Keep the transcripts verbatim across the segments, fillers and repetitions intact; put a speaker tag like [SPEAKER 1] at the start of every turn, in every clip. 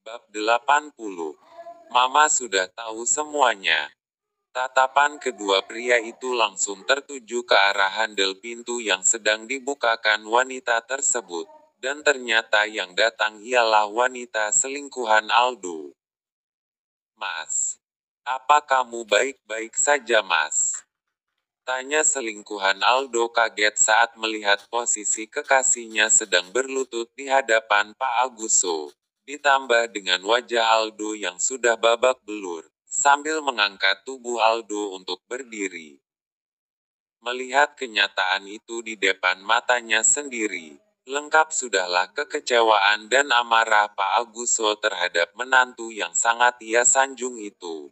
[SPEAKER 1] Bab delapan puluh. Mama sudah tahu semuanya. Tatapan kedua pria itu langsung tertuju ke arah handel pintu yang sedang dibukakan wanita tersebut. Dan ternyata yang datang ialah wanita selingkuhan Aldo. "Mas, apa kamu baik-baik saja, Mas?" tanya selingkuhan Aldo kaget saat melihat posisi kekasihnya sedang berlutut di hadapan Pak Aguso. Ditambah dengan wajah Aldo yang sudah babak belur, sambil mengangkat tubuh Aldo untuk berdiri. Melihat kenyataan itu di depan matanya sendiri, lengkap sudahlah kekecewaan dan amarah Pak Aguso terhadap menantu yang sangat ia sanjung itu.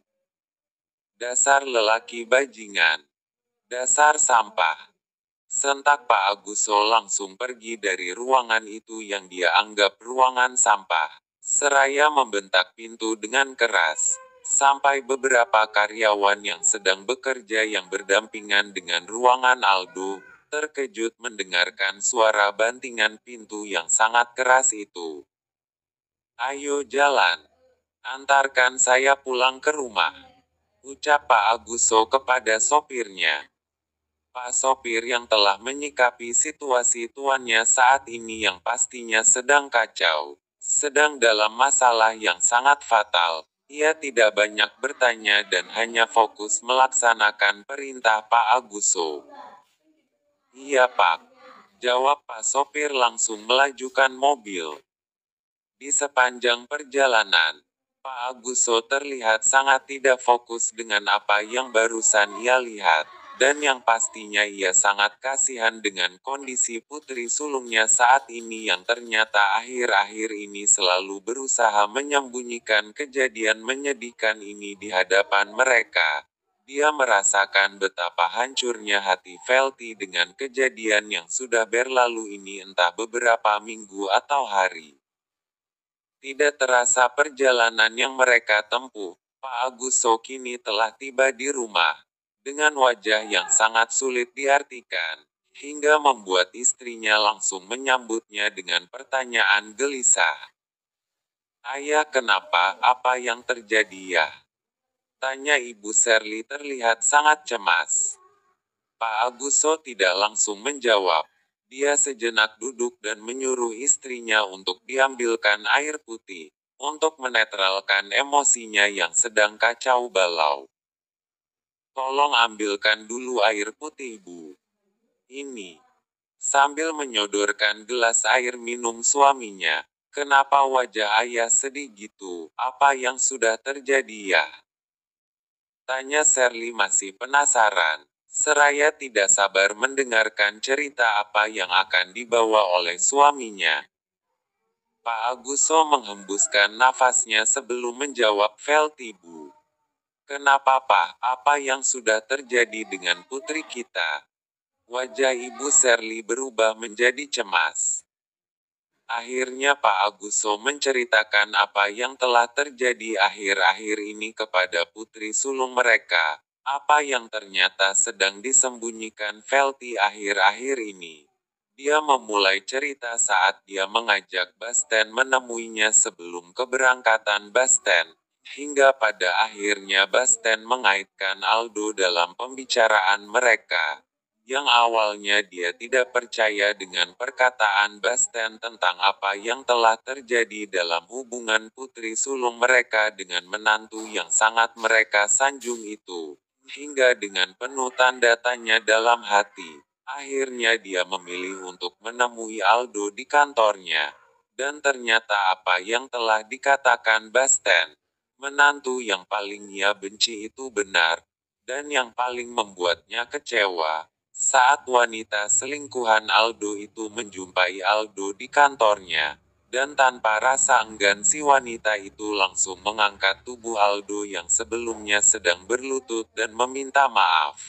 [SPEAKER 1] "Dasar lelaki bajingan. Dasar sampah." Sentak Pak Aguso langsung pergi dari ruangan itu yang dia anggap ruangan sampah. Seraya membentak pintu dengan keras. Sampai beberapa karyawan yang sedang bekerja yang berdampingan dengan ruangan Aldo, terkejut mendengarkan suara bantingan pintu yang sangat keras itu. "Ayo jalan. Antarkan saya pulang ke rumah," ucap Pak Aguso kepada sopirnya. Pak sopir yang telah menyikapi situasi tuannya saat ini yang pastinya sedang kacau, sedang dalam masalah yang sangat fatal, ia tidak banyak bertanya dan hanya fokus melaksanakan perintah Pak Aguso. "Iya Pak," jawab Pak sopir langsung melajukan mobil. Di sepanjang perjalanan, Pak Aguso terlihat sangat tidak fokus dengan apa yang barusan ia lihat. Dan yang pastinya ia sangat kasihan dengan kondisi putri sulungnya saat ini yang ternyata akhir-akhir ini selalu berusaha menyembunyikan kejadian menyedihkan ini di hadapan mereka. Dia merasakan betapa hancurnya hati Velty dengan kejadian yang sudah berlalu ini entah beberapa minggu atau hari. Tidak terasa perjalanan yang mereka tempuh, Pak Aguso kini telah tiba di rumah. Dengan wajah yang sangat sulit diartikan, hingga membuat istrinya langsung menyambutnya dengan pertanyaan gelisah. "Ayah, kenapa? Apa yang terjadi ya?" tanya Ibu Shirley terlihat sangat cemas. Pak Aguso tidak langsung menjawab. Dia sejenak duduk dan menyuruh istrinya untuk diambilkan air putih, untuk menetralkan emosinya yang sedang kacau balau. "Tolong ambilkan dulu air putih, Bu. Ini." Sambil menyodorkan gelas air minum suaminya. "Kenapa wajah ayah sedih gitu? Apa yang sudah terjadi ya?" tanya Shirley masih penasaran. Seraya tidak sabar mendengarkan cerita apa yang akan dibawa oleh suaminya. Pak Aguso menghembuskan nafasnya sebelum menjawab, "Velty, Bu. Kenapa Pak? Apa yang sudah terjadi dengan putri kita?" Wajah Ibu Shirley berubah menjadi cemas. Akhirnya Pak Aguso menceritakan apa yang telah terjadi akhir-akhir ini kepada putri sulung mereka, apa yang ternyata sedang disembunyikan Velty akhir-akhir ini. Dia memulai cerita saat dia mengajak Basten menemuinya sebelum keberangkatan Basten. Hingga pada akhirnya Basten mengaitkan Aldo dalam pembicaraan mereka, yang awalnya dia tidak percaya dengan perkataan Basten tentang apa yang telah terjadi dalam hubungan putri sulung mereka dengan menantu yang sangat mereka sanjung itu. Hingga dengan penuh tanda tanya dalam hati, akhirnya dia memilih untuk menemui Aldo di kantornya. Dan ternyata apa yang telah dikatakan Basten, menantu yang paling ia benci itu benar, dan yang paling membuatnya kecewa, saat wanita selingkuhan Aldo itu menjumpai Aldo di kantornya, dan tanpa rasa enggan si wanita itu langsung mengangkat tubuh Aldo yang sebelumnya sedang berlutut dan meminta maaf.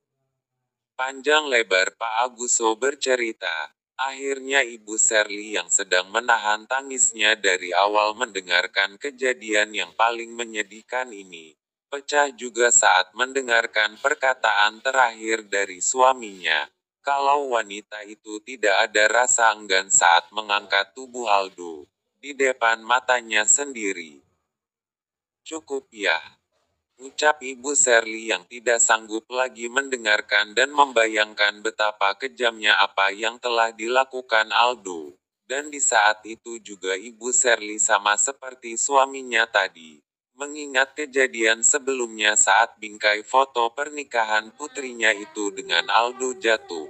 [SPEAKER 1] Panjang lebar Pak Aguso bercerita. Akhirnya Ibu Shirley yang sedang menahan tangisnya dari awal mendengarkan kejadian yang paling menyedihkan ini, pecah juga saat mendengarkan perkataan terakhir dari suaminya, kalau wanita itu tidak ada rasa enggan saat mengangkat tubuh Aldo. di depan matanya sendiri. Cukup ya, ucap Ibu Shirley yang tidak sanggup lagi mendengarkan dan membayangkan betapa kejamnya apa yang telah dilakukan Aldo. Dan di saat itu juga Ibu Shirley sama seperti suaminya tadi, mengingat kejadian sebelumnya saat bingkai foto pernikahan putrinya itu dengan Aldo jatuh.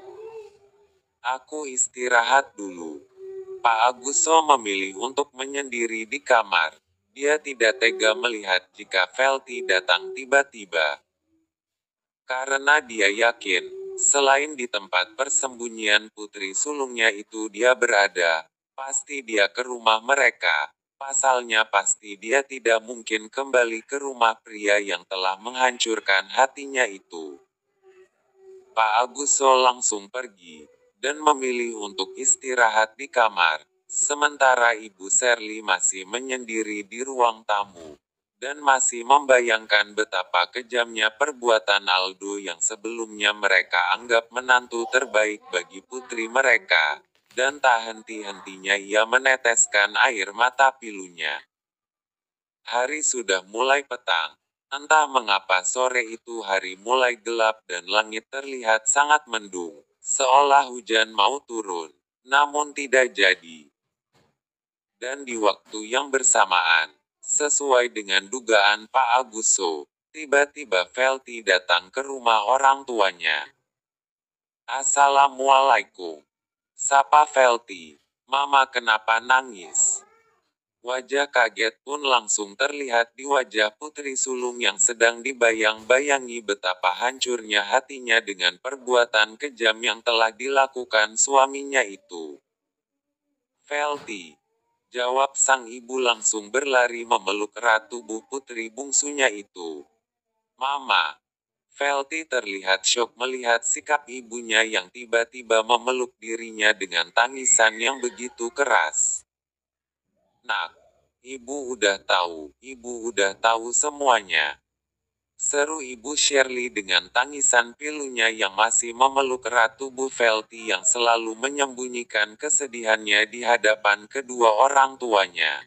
[SPEAKER 1] Aku istirahat dulu. Pak Aguso memilih untuk menyendiri di kamar. Dia tidak tega melihat jika Velty datang tiba-tiba. Karena dia yakin, selain di tempat persembunyian putri sulungnya itu dia berada, pasti dia ke rumah mereka. Pasalnya pasti dia tidak mungkin kembali ke rumah pria yang telah menghancurkan hatinya itu. Pak Aguso langsung pergi, dan memilih untuk istirahat di kamar. Sementara Ibu Shirley masih menyendiri di ruang tamu, dan masih membayangkan betapa kejamnya perbuatan Aldo yang sebelumnya mereka anggap menantu terbaik bagi putri mereka, dan tak henti-hentinya ia meneteskan air mata pilunya. Hari sudah mulai petang. Entah mengapa sore itu hari mulai gelap dan langit terlihat sangat mendung, seolah hujan mau turun, namun tidak jadi. Dan di waktu yang bersamaan, sesuai dengan dugaan Pak Aguso, tiba-tiba Velty datang ke rumah orang tuanya. "Assalamualaikum," sapa Velty. "Mama kenapa nangis?" Wajah kaget pun langsung terlihat di wajah putri sulung yang sedang dibayang-bayangi betapa hancurnya hatinya dengan perbuatan kejam yang telah dilakukan suaminya itu. "Velty," jawab sang ibu langsung berlari memeluk erat tubuh putri bungsunya itu. "Mama." Velty terlihat syok melihat sikap ibunya yang tiba-tiba memeluk dirinya dengan tangisan yang begitu keras. "Nak, ibu udah tahu, ibu udah tahu semuanya," seru Ibu Shirley dengan tangisan pilunya yang masih memeluk erat tubuh Velty yang selalu menyembunyikan kesedihannya di hadapan kedua orang tuanya.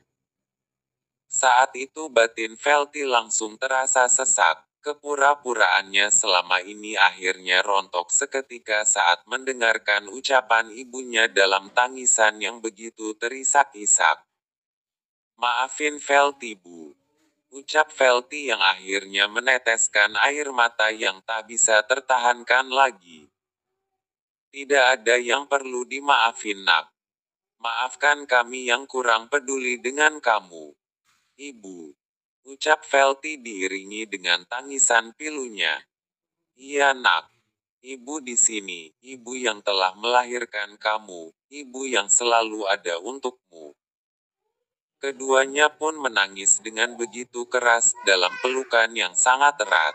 [SPEAKER 1] Saat itu batin Velty langsung terasa sesak. Kepura-puraannya selama ini akhirnya rontok seketika saat mendengarkan ucapan ibunya dalam tangisan yang begitu terisak-isak. "Maafin Velty, Bu," ucap Velty yang akhirnya meneteskan air mata yang tak bisa tertahankan lagi. "Tidak ada yang perlu dimaafin, Nak. Maafkan kami yang kurang peduli dengan kamu, Ibu," ucap Velty diiringi dengan tangisan pilunya. "Iya, Nak. Ibu di sini, ibu yang telah melahirkan kamu, ibu yang selalu ada untukmu." Keduanya pun menangis dengan begitu keras dalam pelukan yang sangat erat.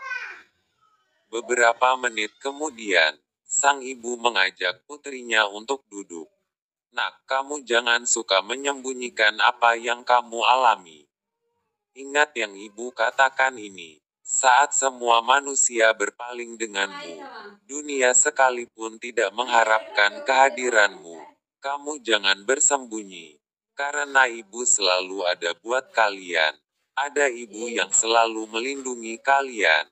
[SPEAKER 1] Beberapa menit kemudian, sang ibu mengajak putrinya untuk duduk. "Nak, kamu jangan suka menyembunyikan apa yang kamu alami. Ingat yang ibu katakan ini, saat semua manusia berpaling denganmu, dunia sekalipun tidak mengharapkan kehadiranmu, kamu jangan bersembunyi. Karena ibu selalu ada buat kalian. Ada ibu yang selalu melindungi kalian."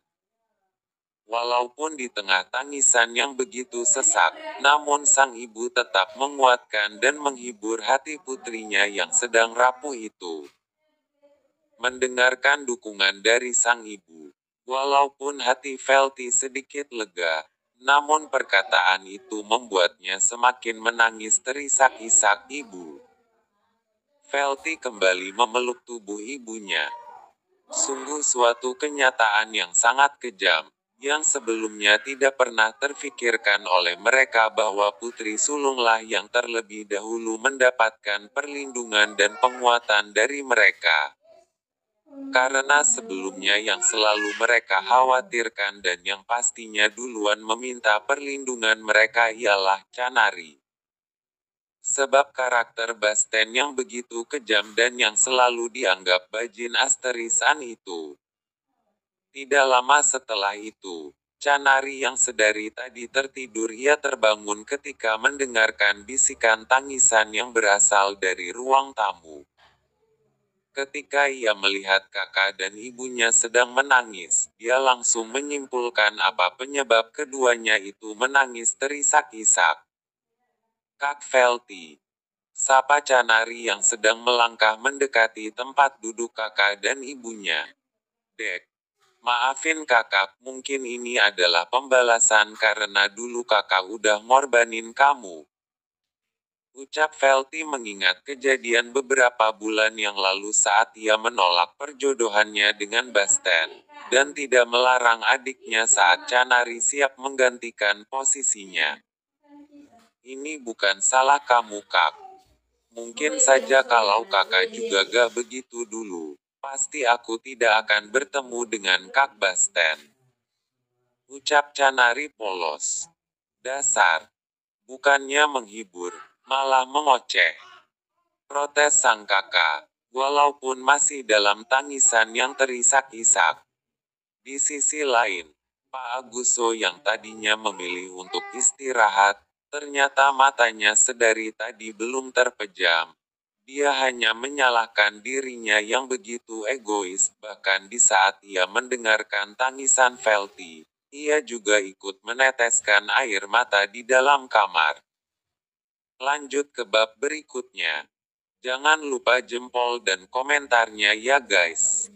[SPEAKER 1] Walaupun di tengah tangisan yang begitu sesak, namun sang ibu tetap menguatkan dan menghibur hati putrinya yang sedang rapuh itu. Mendengarkan dukungan dari sang ibu, walaupun hati Velty sedikit lega, namun perkataan itu membuatnya semakin menangis terisak-isak. "Ibu." Velty kembali memeluk tubuh ibunya. Sungguh suatu kenyataan yang sangat kejam, yang sebelumnya tidak pernah terfikirkan oleh mereka bahwa putri sulunglah yang terlebih dahulu mendapatkan perlindungan dan penguatan dari mereka. Karena sebelumnya yang selalu mereka khawatirkan dan yang pastinya duluan meminta perlindungan mereka ialah Canary. Sebab karakter Basten yang begitu kejam dan yang selalu dianggap bajin asterisan itu. Tidak lama setelah itu, Canary yang sedari tadi tertidur ia terbangun ketika mendengarkan bisikan tangisan yang berasal dari ruang tamu. Ketika ia melihat kakak dan ibunya sedang menangis, dia langsung menyimpulkan apa penyebab keduanya itu menangis terisak-isak. Kak Velti, sapa Canari yang sedang melangkah mendekati tempat duduk kakak dan ibunya. Dek, maafin kakak, mungkin ini adalah pembalasan karena dulu kakak udah ngorbanin kamu. Ucap Velti mengingat kejadian beberapa bulan yang lalu saat ia menolak perjodohannya dengan Basten, dan tidak melarang adiknya saat Canari siap menggantikan posisinya. Ini bukan salah kamu, Kak. Mungkin saja kalau kakak juga gak begitu dulu, pasti aku tidak akan bertemu dengan Kak Basten. Ucap Canari polos. Dasar. Bukannya menghibur, malah mengoceh. Protes sang kakak, walaupun masih dalam tangisan yang terisak-isak. Di sisi lain, Pak Aguso yang tadinya memilih untuk istirahat, ternyata matanya sedari tadi belum terpejam. Dia hanya menyalahkan dirinya yang begitu egois, bahkan di saat ia mendengarkan tangisan Velti, ia juga ikut meneteskan air mata di dalam kamar. Lanjut ke bab berikutnya. Jangan lupa jempol dan komentarnya ya guys.